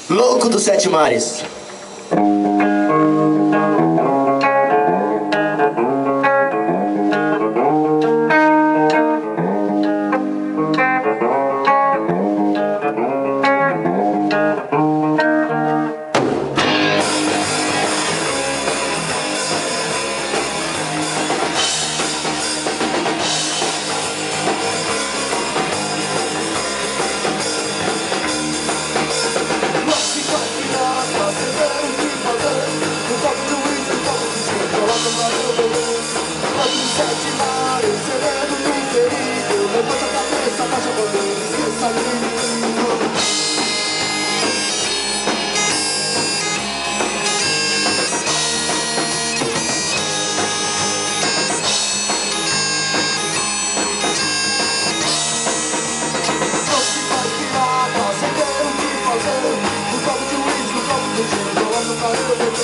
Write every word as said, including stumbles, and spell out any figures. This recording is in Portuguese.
Louco dos Sete Mares. Sete mares, ser medo do perigo. Levante a cabeça, abaixe a bandeira, esqueça inimigo. Whisky faz pirata, sem ter o que fazer. No copo de whisky, no copo de gelo, coloca o cabeça.